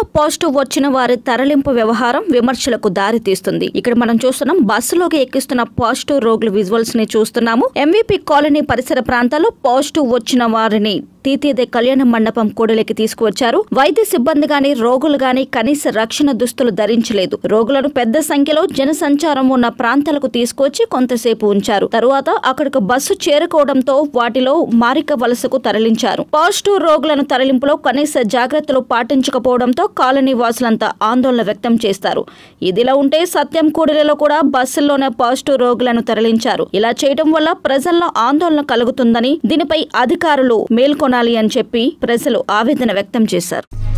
Positive వచ్చిన వారి తరలింపు వ్యవహారం విమర్శలకు దారి తీస్తుంది. ఇక్కడ మనం చూస్తున్నాం బస్సులోకి ఎక్కిస్తున్న పాజిటివ్ రోగుల విజువల్స్ ని చూస్తున్నాము. ఎంవీపీ కాలనీ పరిసర ప్రాంతాల్లో పాజిటివ్ వచ్చిన వారిని తీతీదే కళ్యాణ మండపం కూడలికి తీసుకువచ్చారు. వైద్య సిబ్బంది గాని రోగులు గాని కనీస రక్షణ దుస్తులు ధరించలేదు. రోగులను పెద్ద సంఖ్యలో జనసంచారం ఉన్న ప్రాంతాలకు తీసుకొచ్చి కొంతసేపు ఉంచారు. తరువాత అక్కడికి బస్సు చేరుకోవడంతో వాటిలో మారిక వలసకు తరలించారు. పాజిటివ్ రోగులను తరలింపులో కనీస జాగ్రత్తలు పాటించకపోవడంతో కాలనీ వాసులంతా ఆందోళన వ్యక్తం చేస్తారు. ఇదిలా ఉంటే సత్యం కూడలిలో కూడా బస్సుల్లోనే పాజిటివ్ రోగులను తరలించారు. ఇలా చేయడం వల్ల ప్రజల్లో ఆందోళన కలుగుతుందని, దీనిపై అధికారులు మేల్కొనాలి అని చెప్పి ప్రజలు ఆవేదన వ్యక్తం చేశారు.